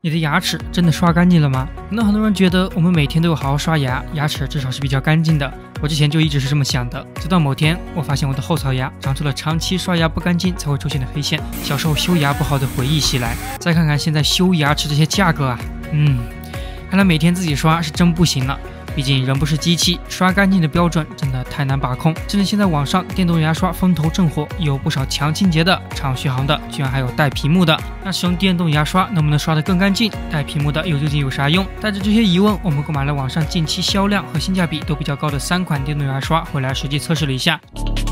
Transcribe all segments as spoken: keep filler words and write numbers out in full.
你的牙齿真的刷干净了吗？可能很多人觉得我们每天都有好好刷牙，牙齿至少是比较干净的。我之前就一直是这么想的，直到某天我发现我的后槽牙长出了长期刷牙不干净才会出现的黑线，小时候修牙不好的回忆袭来。再看看现在修牙齿这些价格啊，嗯，看来每天自己刷是真不行了。 毕竟人不是机器，刷干净的标准真的太难把控。甚至现在网上电动牙刷风头正火，有不少强清洁的、长续航的，居然还有带屏幕的。那使用电动牙刷能不能刷得更干净？带屏幕的又究竟有啥用？带着这些疑问，我们购买了网上近期销量和性价比都比较高的三款电动牙刷，回来实际测试了一下。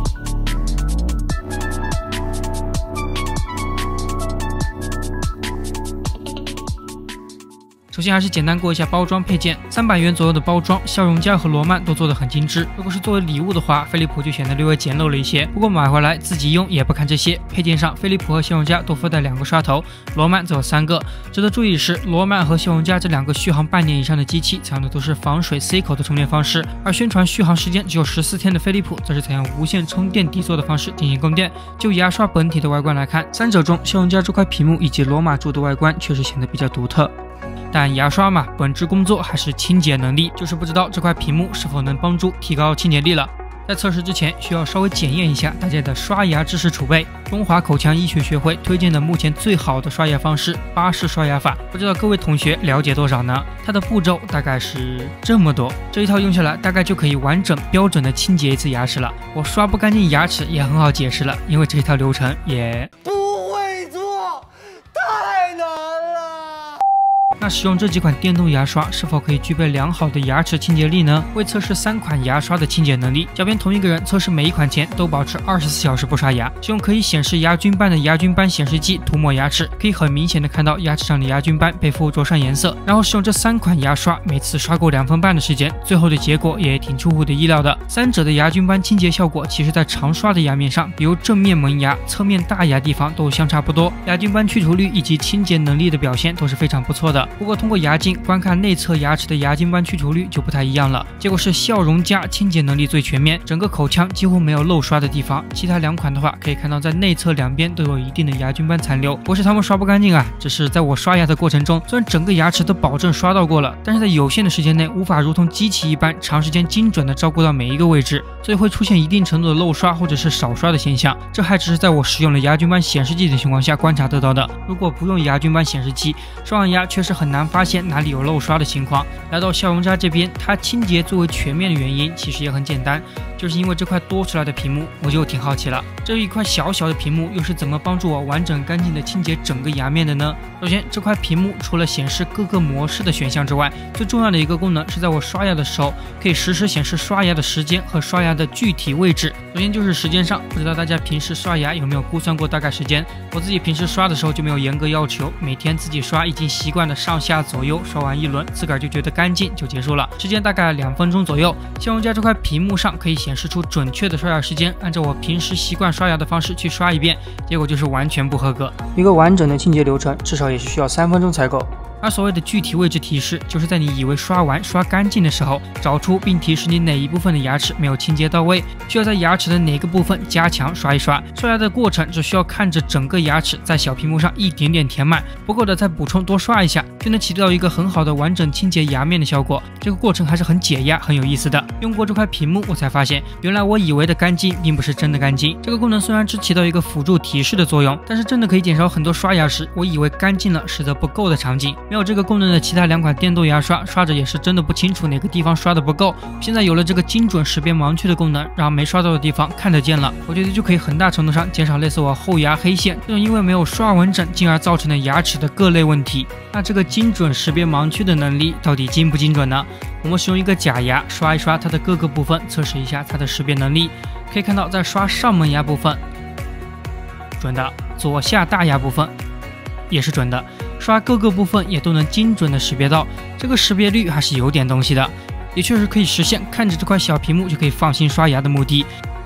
首先还是简单过一下包装配件，三百元左右的包装，笑容家和罗曼都做得很精致。如果是作为礼物的话，飞利浦就显得略微简陋了一些。不过买回来自己用也不看这些配件上，飞利浦和笑容家都附带两个刷头，罗曼则有三个。值得注意是，罗曼和笑容家这两个续航半年以上的机器采用的都是防水 C 口的充电方式，而宣传续航时间只有十四天的飞利浦则是采用无线充电底座的方式进行供电。就牙刷本体的外观来看，三者中笑容家这块屏幕以及罗马柱的外观确实显得比较独特。 但牙刷嘛，本质工作还是清洁能力，就是不知道这块屏幕是否能帮助提高清洁力了。在测试之前，需要稍微检验一下大家的刷牙知识储备。中华口腔医学学会推荐的目前最好的刷牙方式——巴氏刷牙法，不知道各位同学了解多少呢？它的步骤大概是这么多，这一套用下来大概就可以完整标准的清洁一次牙齿了。我刷不干净牙齿也很好解释了，因为这一套流程也不会做，太难了。 那使用这几款电动牙刷是否可以具备良好的牙齿清洁力呢？为测试三款牙刷的清洁能力，小编同一个人测试每一款前都保持二十四小时不刷牙，使用可以显示牙菌斑的牙菌斑显示剂涂抹牙齿，可以很明显的看到牙齿上的牙菌斑被附着上颜色。然后使用这三款牙刷，每次刷够两分半的时间，最后的结果也挺出乎的意料的。三者的牙菌斑清洁效果，其实在常刷的牙面上，比如正面门牙、侧面大牙地方都相差不多，牙菌斑去除率以及清洁能力的表现都是非常不错的。 不过，通过牙镜观看内侧牙齿的牙菌斑去除率就不太一样了。结果是笑容家清洁能力最全面，整个口腔几乎没有漏刷的地方。其他两款的话，可以看到在内侧两边都有一定的牙菌斑残留，不是他们刷不干净啊，只是在我刷牙的过程中，虽然整个牙齿都保证刷到过了，但是在有限的时间内无法如同机器一般长时间精准的照顾到每一个位置，所以会出现一定程度的漏刷或者是少刷的现象。这还只是在我使用了牙菌斑显示剂的情况下观察得到的。如果不用牙菌斑显示剂，刷完牙确实很难发现哪里有漏刷的情况。来到笑容家这边，它清洁最为全面的原因其实也很简单，就是因为这块多出来的屏幕，我就挺好奇了，这一块小小的屏幕又是怎么帮助我完整干净的清洁整个牙面的呢？首先，这块屏幕除了显示各个模式的选项之外，最重要的一个功能是在我刷牙的时候，可以实时显示刷牙的时间和刷牙的具体位置。首先就是时间上，不知道大家平时刷牙有没有估算过大概时间？我自己平时刷的时候就没有严格要求，每天自己刷已经习惯了上下左右刷完一轮，自个儿就觉得干净就结束了，时间大概两分钟左右。笑容家这块屏幕上可以显示出准确的刷牙时间，按照我平时习惯刷牙的方式去刷一遍，结果就是完全不合格。一个完整的清洁流程至少也是需要三分钟才够。 而所谓的具体位置提示，就是在你以为刷完刷干净的时候，找出并提示你哪一部分的牙齿没有清洁到位，需要在牙齿的哪个部分加强刷一刷。刷牙的过程只需要看着整个牙齿在小屏幕上一点点填满，不够的再补充多刷一下，就能起到一个很好的完整清洁牙面的效果。这个过程还是很解压、很有意思的。用过这块屏幕，我才发现，原来我以为的干净并不是真的干净。这个功能虽然只起到一个辅助提示的作用，但是真的可以减少很多刷牙时我以为干净了实则不够的场景。 没有这个功能的其他两款电动牙刷，刷着也是真的不清楚哪个地方刷的不够。现在有了这个精准识别盲区的功能，让没刷到的地方看得见了，我觉得就可以很大程度上减少类似我后牙黑线这种因为没有刷完整进而造成的牙齿的各类问题。那这个精准识别盲区的能力到底精不精准呢？我们使用一个假牙刷一刷它的各个部分，测试一下它的识别能力。可以看到，在刷上门牙部分准的，左下大牙部分也是准的。 刷各个部分也都能精准的识别到，这个识别率还是有点东西的，也确实可以实现看着这块小屏幕就可以放心刷牙的目的。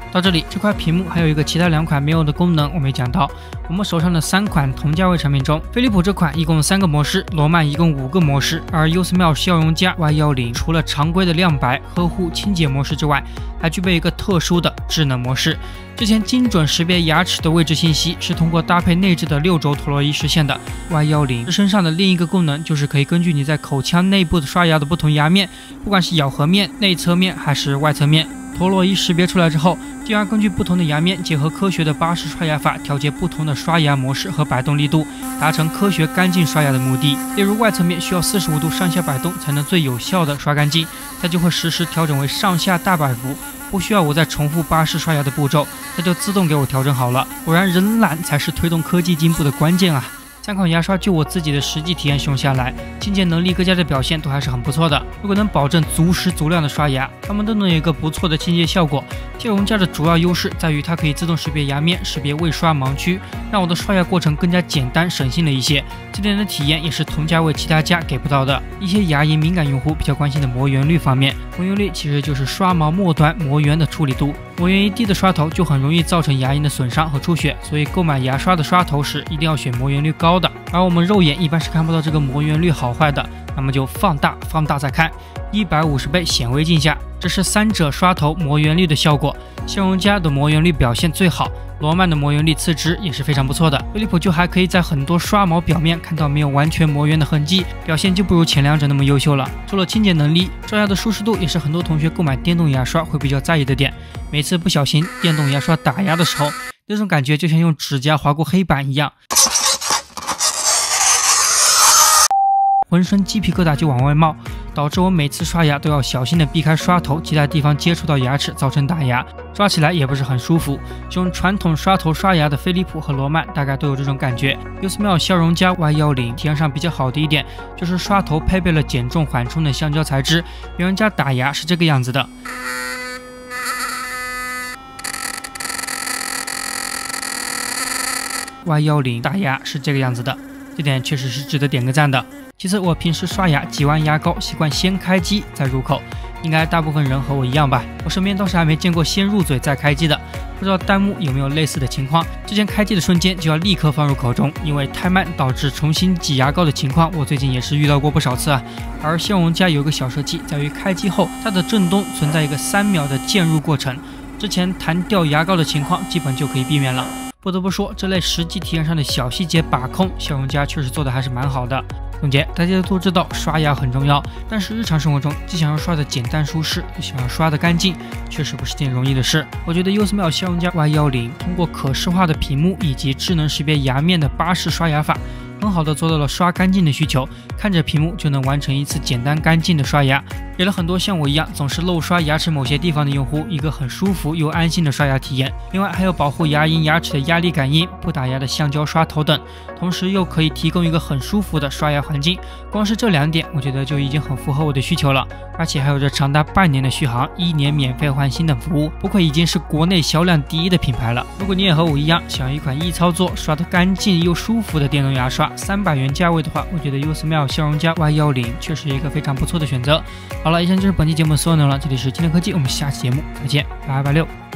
到这里，这块屏幕还有一个其他两款没有的功能我没讲到。我们手上的三款同价位产品中，飞利浦这款一共三个模式，罗曼一共五个模式，而 Usmile 笑容家 Y 一零 除了常规的亮白、呵护、清洁模式之外，还具备一个特殊的智能模式。之前精准识别牙齿的位置信息是通过搭配内置的六轴陀螺仪实现的。Y 一零 身上的另一个功能就是可以根据你在口腔内部的刷牙的不同牙面，不管是咬合面、内侧面还是外侧面，陀螺仪识别出来之后，进而根据不同的牙面，结合科学的巴氏刷牙法，调节不同的刷牙模式和摆动力度，达成科学干净刷牙的目的。例如外侧面需要四十五度上下摆动才能最有效的刷干净，它就会实时调整为上下大摆幅，不需要我再重复巴氏刷牙的步骤，它就自动给我调整好了。果然人懒才是推动科技进步的关键啊！三款牙刷就我自己的实际体验使用下来，清洁能力各家的表现都还是很不错的。如果能保证足时足量的刷牙，它们都能有一个不错的清洁效果。笑容家的主要优势在于它可以自动识别牙面，识别未刷盲区，让我的刷牙过程更加简单省心了一些。这点的体验也是同价位其他家给不到的。一些牙龈敏感用户比较关心的磨圆率方面，磨圆率其实就是刷毛末端磨圆的处理度。磨圆一低的刷头就很容易造成牙龈的损伤和出血，所以购买牙刷的刷头时一定要选磨圆率高的。而我们肉眼一般是看不到这个磨圆率好坏的，那么就放大放大再看，一百五十倍显微镜下，这是三者刷头磨圆率的效果。笑容家的磨圆率表现最好，罗曼的磨圆率次之，也是非常不错的。飞利浦就还可以在很多刷毛表面看到没有完全磨圆的痕迹，表现就不如前两者那么优秀了。除了清洁能力，刷牙的舒适度也是很多同学购买电动牙刷会比较在意的点。每次不小心电动牙刷打牙的时候，那种感觉就像用指甲划过黑板一样，浑身鸡皮疙瘩就往外冒，导致我每次刷牙都要小心的避开刷头其他地方接触到牙齿，造成打牙，刷起来也不是很舒服。用传统刷头刷牙的飞利浦和罗曼大概都有这种感觉。Usmile 笑容家 Y 一零 体验上比较好的一点就是刷头配备了减重缓冲的橡胶材质，别人家打牙是这个样子的。Y 一零 打牙是这个样子的，这点确实是值得点个赞的。其次，我平时刷牙挤完牙膏习惯先开机再入口，应该大部分人和我一样吧。我身边倒是还没见过先入嘴再开机的，不知道弹幕有没有类似的情况。之前开机的瞬间就要立刻放入口中，因为太慢导致重新挤牙膏的情况，我最近也是遇到过不少次啊。而笑容家有个小设计，在于开机后它的震动存在一个三秒的渐入过程，之前弹掉牙膏的情况基本就可以避免了。不得不说，这类实际体验上的小细节把控，笑容家确实做的还是蛮好的。总结，大家都知道刷牙很重要，但是日常生活中既想要刷的简单舒适，又想要刷的干净，确实不是件容易的事。我觉得 Usmile 笑容家 Y 一零 通过可视化的屏幕以及智能识别牙面的巴氏刷牙法，很好的做到了刷干净的需求，看着屏幕就能完成一次简单干净的刷牙，给了很多像我一样总是漏刷牙齿某些地方的用户一个很舒服又安心的刷牙体验。另外还有保护牙龈牙齿的压力感应、不打牙的橡胶刷头等，同时又可以提供一个很舒服的刷牙环境。光是这两点我觉得就已经很符合我的需求了，而且还有着长达半年的续航、一年免费换新等服务，不愧已经是国内销量第一的品牌了。如果你也和我一样想要一款易操作、刷得干净又舒服的电动牙刷，三百元价位的话，我觉得 Usmile 笑容家 Y 一零 确实一个非常不错的选择。好了，以上就是本期节目的所有内容了，这里是今天科技，我们下期节目再见，拜拜六。